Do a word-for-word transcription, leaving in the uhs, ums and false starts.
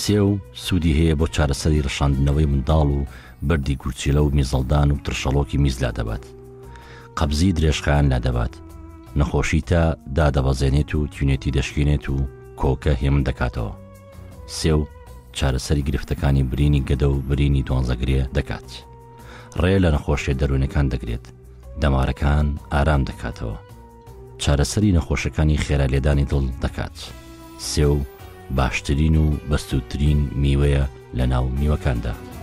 سێ و سوودی هەیە بۆ چارەسەری ڕشاندنەوەی منداڵ و بەردی گورچیلە و میزەڵدان و ترشەڵۆکی میز لا دەبات. قەبزی درێژخایان لا دەبات. نەخۆشی تا دادەبەزێنێت و تیونێتی دەشکێنێت و کۆکە هێمن دەکاتەوە. سێ و چارەسەری گرفتەکانی برینی گەدە و برینی دۆنزەگرێ دەکات. ڕێ لە نەخۆشیە دەروونەکان دەگرێت. دەمارەکان ئارام دەکاتەوە. چارەسەری نەخۆشەکانی خێرا لێدانی دڵ دەکات. سێ و باشترین و بەستوترین میوەیە لە ناو میوەکاندا.